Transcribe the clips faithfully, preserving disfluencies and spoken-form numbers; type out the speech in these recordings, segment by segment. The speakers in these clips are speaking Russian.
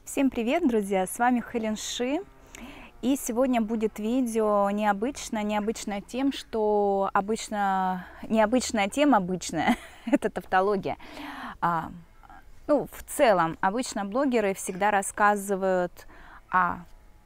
Всем привет, друзья! С вами Хелен Ши. И сегодня будет видео необычно, необычное тем, что обычно, необычная тема обычная, это тавтология. А, ну, в целом, обычно блогеры всегда рассказывают о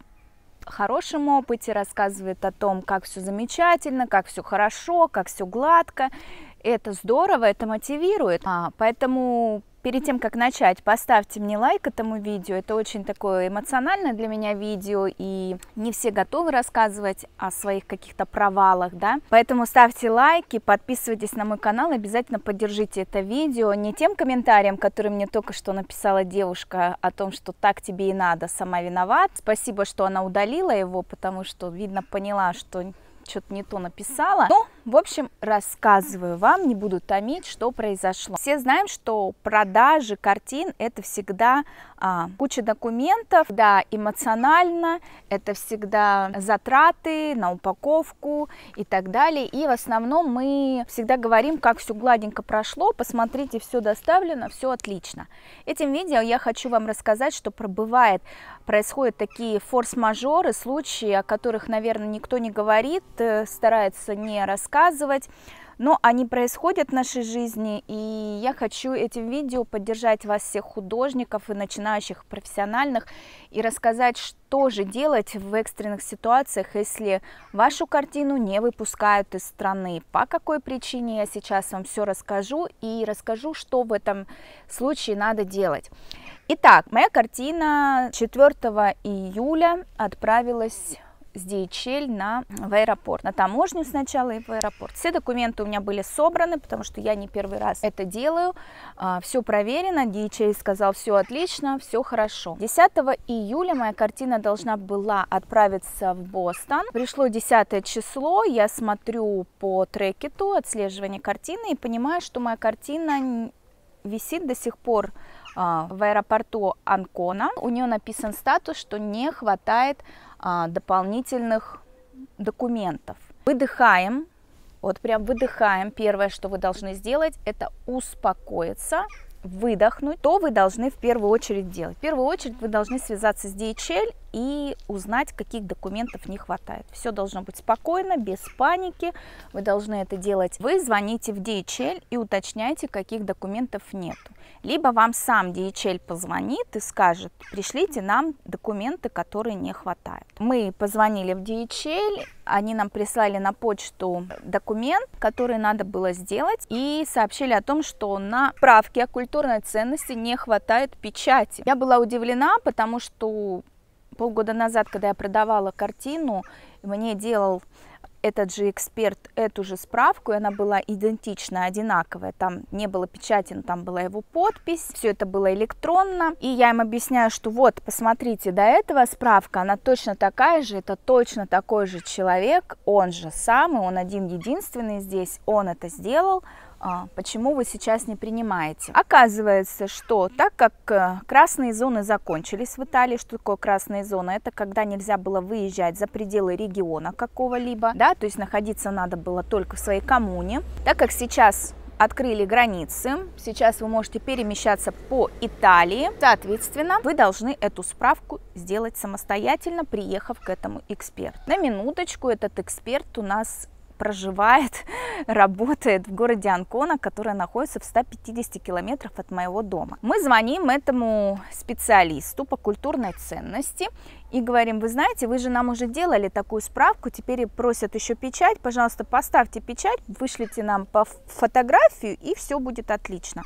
хорошем опыте, рассказывают о том, как все замечательно, как все хорошо, как все гладко. Это здорово, это мотивирует. А, поэтому перед тем, как начать, поставьте мне лайк этому видео. Это очень такое эмоциональное для меня видео, и не все готовы рассказывать о своих каких-то провалах, да. Поэтому ставьте лайки, подписывайтесь на мой канал, обязательно поддержите это видео не тем комментарием, который мне только что написала девушка о том, что так тебе и надо, сама виноват. Спасибо, что она удалила его, потому что, видно, поняла, что что-то не то написала. Ну, в общем, рассказываю вам, не буду томить, что произошло. Все знаем, что продажи картин — это всегда а, куча документов, да, эмоционально, это всегда затраты на упаковку и так далее. И в основном мы всегда говорим, как все гладенько прошло, посмотрите, все доставлено, все отлично. Этим видео я хочу вам рассказать, что бывает, происходят такие форс-мажоры, случаи, о которых, наверное, никто не говорит, старается не рассказывать, но они происходят в нашей жизни, и я хочу этим видео поддержать вас, всех художников и начинающих профессиональных, и рассказать, что же делать в экстренных ситуациях, если вашу картину не выпускают из страны. По какой причине, я сейчас вам все расскажу, и расскажу, что в этом случае надо делать. Итак, моя картина четвёртого июля отправилась с ди эйч эль на, в аэропорт, на таможню сначала и в аэропорт. Все документы у меня были собраны, потому что я не первый раз это делаю. А, все проверено, ди эйч эль сказал, все отлично, все хорошо. десятого июля моя картина должна была отправиться в Бостон. Пришло десятое число, я смотрю по трекету отслеживания картины и понимаю, что моя картина висит до сих пор а, в аэропорту Анкона. У нее написан статус, что не хватает а, дополнительных документов. Выдыхаем, вот прям выдыхаем. Первое, что вы должны сделать, это успокоиться, выдохнуть. Что вы должны в первую очередь делать? В первую очередь вы должны связаться с ди эйч эль и узнать, каких документов не хватает. Все должно быть спокойно, без паники. Вы должны это делать. Вы звоните в ди эйч эль и уточняете, каких документов нет. Либо вам сам ди эйч эль позвонит и скажет, пришлите нам документы, которые не хватает. Мы позвонили в ди эйч эль, они нам прислали на почту документ, который надо было сделать, и сообщили о том, что на справке о культурной ценности не хватает печати. Я была удивлена, потому что полгода назад, когда я продавала картину, мне делал этот же эксперт эту же справку, и она была идентична, одинаковая. Там не было печати, но там была его подпись. Все это было электронно. И я им объясняю, что вот, посмотрите, до этого справка, она точно такая же, это точно такой же человек, он же самый, он один-единственный здесь, он это сделал. А, почему вы сейчас не принимаете? Оказывается, что так как красные зоны закончились в Италии, что такое красные зоны? Это когда нельзя было выезжать за пределы региона какого-либо, да, то есть находиться надо было только в своей коммуне. Так как сейчас открыли границы, сейчас вы можете перемещаться по Италии, соответственно, вы должны эту справку сделать самостоятельно, приехав к этому эксперту. На минуточку, этот эксперт у нас проживает, работает в городе Анкона, который находится в ста пятидесяти километрах от моего дома. Мы звоним этому специалисту по культурной ценности и говорим, вы знаете, вы же нам уже делали такую справку, теперь просят еще печать, пожалуйста, поставьте печать, вышлите нам по фотографию, и все будет отлично.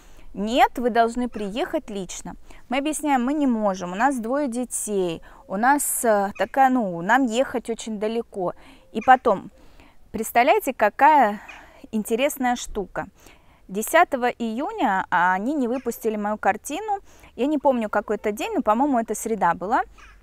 Нет, вы должны приехать лично. Мы объясняем, мы не можем, у нас двое детей, у нас такая, ну, нам ехать очень далеко. И потом, представляете, какая интересная штука. десятого июня они не выпустили мою картину. Я не помню, какой это день, но, по-моему, это среда была.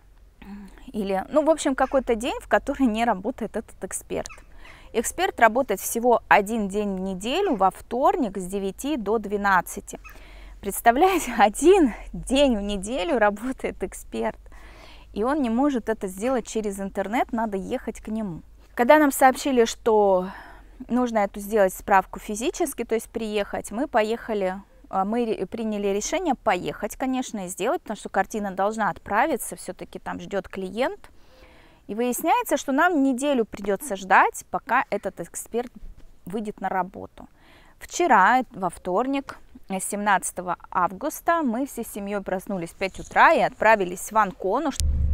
Или, ну, в общем, какой-то день, в который не работает этот эксперт. Эксперт работает всего один день в неделю, во вторник с девяти до двенадцати. Представляете, один день в неделю работает эксперт. И он не может это сделать через интернет, надо ехать к нему. Когда нам сообщили, что нужно эту сделать справку физически, то есть приехать, мы поехали мы приняли решение поехать, конечно, и сделать, потому что картина должна отправиться, все-таки там ждет клиент. И выясняется, что нам неделю придется ждать, пока этот эксперт выйдет на работу. Вчера, во вторник, семнадцатого августа, мы всей семьей проснулись в пять утра и отправились в Анкону.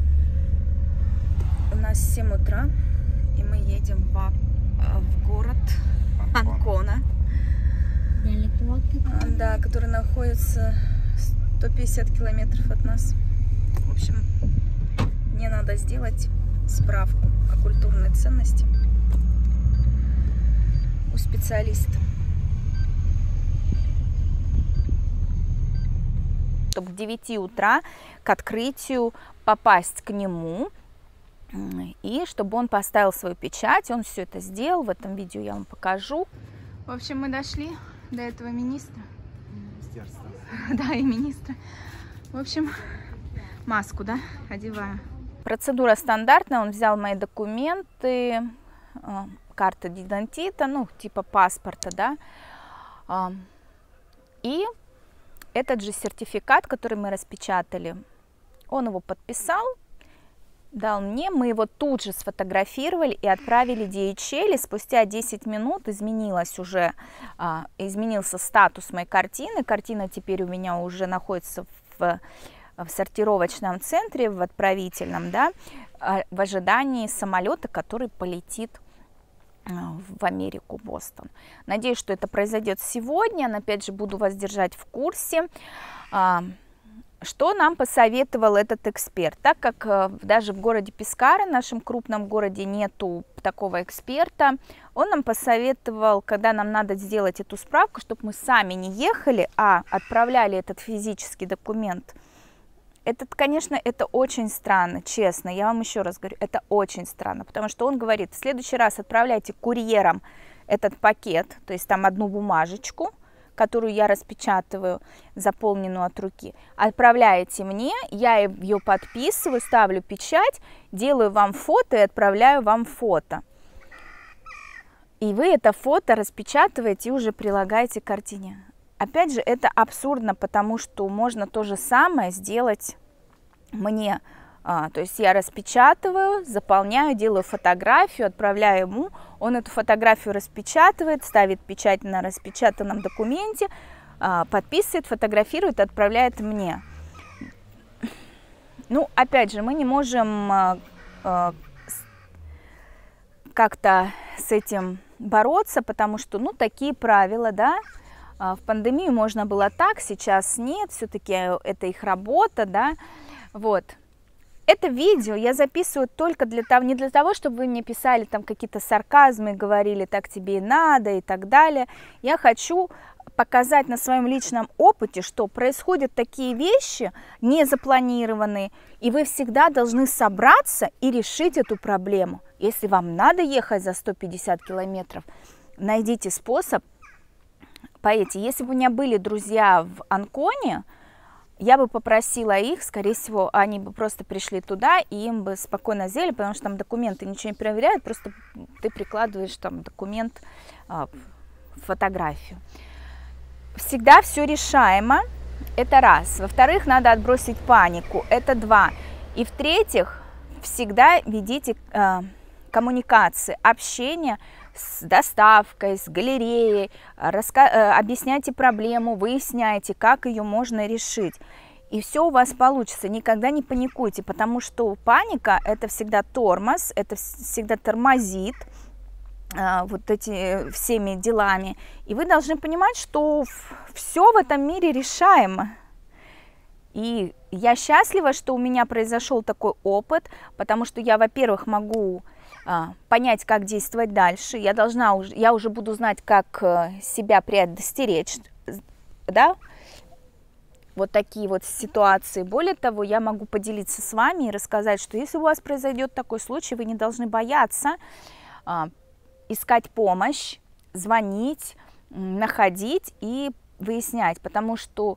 У нас семь утра, и мы едем в, в город Анкона, да, который находится сто пятьдесят километров от нас. В общем, мне надо сделать справку о культурной ценности у специалиста, чтобы к девяти утра к открытию попасть к нему, и чтобы он поставил свою печать. Он все это сделал, в этом видео я вам покажу. В общем, мы дошли до этого министра. Министерства. Да, и министра. В общем, маску, да, одеваю. Процедура стандартная. Он взял мои документы, карта идентита, ну, типа паспорта, да. И этот же сертификат, который мы распечатали, он его подписал, дал мне, мы его тут же сфотографировали и отправили ди эйч эл, и спустя десять минут изменилось уже, а, изменился статус моей картины. Картина теперь у меня уже находится в, в сортировочном центре, в отправительном, да, в ожидании самолета, который полетит в Америку, Бостон. Надеюсь, что это произойдет сегодня. Но, опять же, буду вас держать в курсе. Что нам посоветовал этот эксперт? Так как даже в городе Пескара, нашем крупном городе, нету такого эксперта, он нам посоветовал, когда нам надо сделать эту справку, чтобы мы сами не ехали, а отправляли этот физический документ. Это, конечно, это очень странно, честно, я вам еще раз говорю, это очень странно, потому что он говорит, в следующий раз отправляйте курьером этот пакет, то есть там одну бумажечку, которую я распечатываю, заполненную от руки, отправляете мне, я ее подписываю, ставлю печать, делаю вам фото и отправляю вам фото. И вы это фото распечатываете и уже прилагаете к картине. Опять же, это абсурдно, потому что можно то же самое сделать мне. А, то есть я распечатываю, заполняю, делаю фотографию, отправляю ему, он эту фотографию распечатывает, ставит печать на распечатанном документе, а, подписывает, фотографирует, отправляет мне. Ну, опять же, мы не можем а, а, как-то с этим бороться, потому что, ну, такие правила, да. В пандемию можно было так, сейчас нет, все-таки это их работа, да, вот. Это видео я записываю только для того, не для того, чтобы вы мне писали там какие-то сарказмы, говорили, так тебе и надо и так далее. Я хочу показать на своем личном опыте, что происходят такие вещи незапланированные, и вы всегда должны собраться и решить эту проблему. Если вам надо ехать за сто пятьдесят километров, найдите способ. Поверьте, если бы у меня были друзья в Анконе, я бы попросила их, скорее всего, они бы просто пришли туда, и им бы спокойно сделали, потому что там документы ничего не проверяют, просто ты прикладываешь там документ, фотографию. Всегда все решаемо, это раз. Во-вторых, надо отбросить панику, это два. И в-третьих, всегда ведите э, коммуникации, общение с доставкой, с галереей, раска... объясняйте проблему, выясняйте, как ее можно решить. И все у вас получится, никогда не паникуйте, потому что паника – это всегда тормоз, это всегда тормозит а, вот эти всеми делами. И вы должны понимать, что все в этом мире решаемо. И я счастлива, что у меня произошел такой опыт, потому что я, во-первых, могу а, понять, как действовать дальше. Я должна уже, я уже буду знать, как себя предостеречь, да, вот такие вот ситуации. Более того, я могу поделиться с вами и рассказать, что если у вас произойдет такой случай, вы не должны бояться а, искать помощь, звонить, находить и выяснять, потому что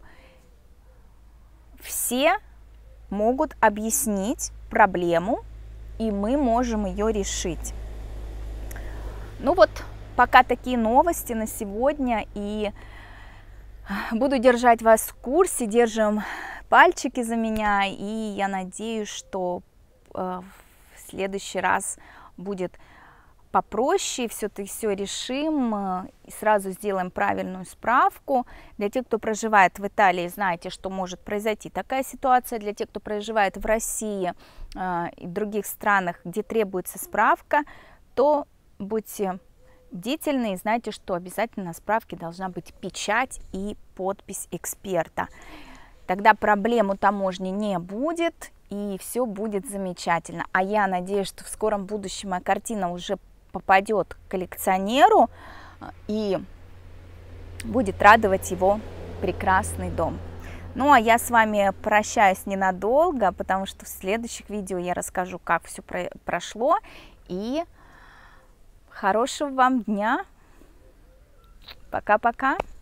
все могут объяснить проблему, и мы можем ее решить. Ну вот, пока такие новости на сегодня, и Буду держать вас в курсе, держим пальчики за меня, и я надеюсь, что в следующий раз будет попроще, все-таки все решим и сразу сделаем правильную справку. Для тех, кто проживает в Италии, знаете, что может произойти такая ситуация. Для тех, кто проживает в России и в других странах, где требуется справка, то будьте бдительны и знайте, что обязательно на справке должна быть печать и подпись эксперта. Тогда проблем у таможни не будет, и все будет замечательно. А я надеюсь, что в скором будущем моя картина уже попадет к коллекционеру и будет радовать его прекрасный дом. Ну, а я с вами прощаюсь ненадолго, потому что в следующих видео я расскажу, как все про прошло. И хорошего вам дня. Пока-пока.